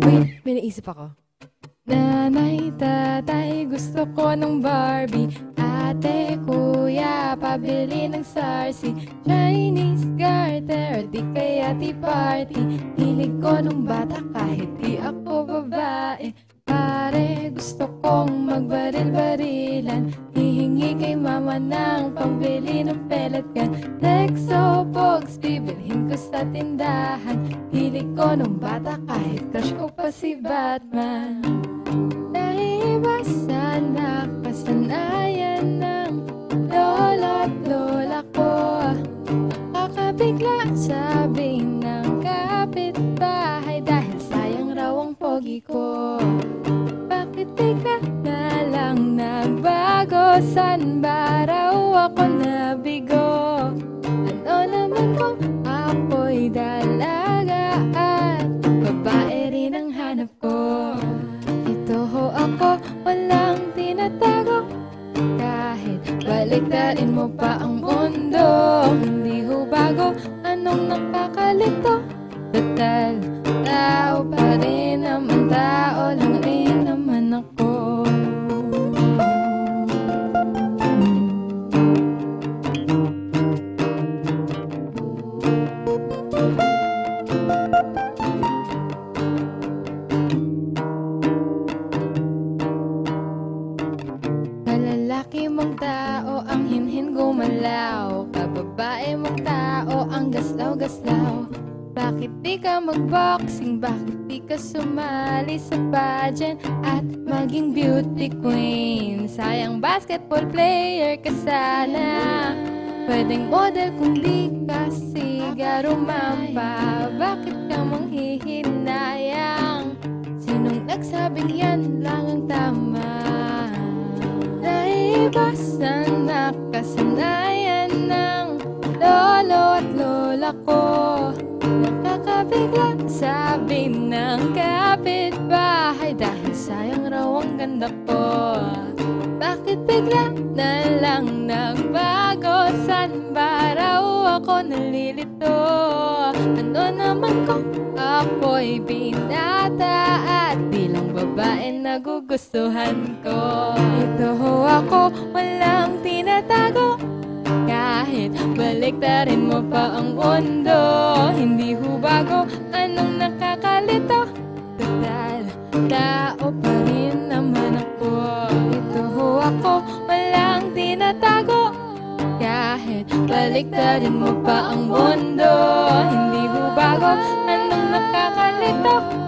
Wait, may naisip ako. Nanay, tatay, gusto ko ng Barbie. Ate, kuya, pabili ng Sarsi. Chinese garter, di kaya tea party. Hilig ko nung bata kahit di ako babae. Pare, gusto kong magbaril-barilan. Hihingi kay mama ng pambili ng pellet gun. Lexo box, bibilhin ko sa tindahan. Hilig ko nung bata kahit crush ko pa si Batman. Naiba sa nakasanayan ng lola at lola ko. Nakakabigla sabi ng kapitbahay dahil sayang raw ang pogi ko. Bakit bigla na lang nagbago? San ba raw ako nabigo? Ano naman kung ako'y dalaga at babae rin ang hanap ko? Ito ho ako, walang tinatago. Kahit baliktarin mo pa ang mundo, hindi ho bago, anong nakakalito? Total, tao pa rin naman, tao lang rin naman ako. Kalalaki mong tao, ang hinhin gumalaw. Kababae mong tao, ang gaslaw-gaslaw. Bakit di ka magboxing? Bakit di ka sumali sa pageant at maging beauty queen? Sayang basketball player ka sana. Pwedeng model kung di ka siga rumampa. Bakit ka manghihinayang? Sinong nagsabing yan lang ang tama? Naiba sa nakasanayan ng lolo at lola ko. Nakakabigla sabi ng kapitbahay dahil sayang raw ang ganda ko. Bakit bigla na lang nagbago? San ba raw ako nalilito? Ano naman kung ako'y binata at bilang babae nagugustuhan ko? Ito ho ako, walang tinatago. Kahit baliktarin mo pa ang mundo, hindi ho bago, anong nakakalito? Total, tao pa rin naman ako. Ito ho ako, walang tinatago. Kahit baliktarin mo pa ang mundo, hindi ho bago, anong nakakalito?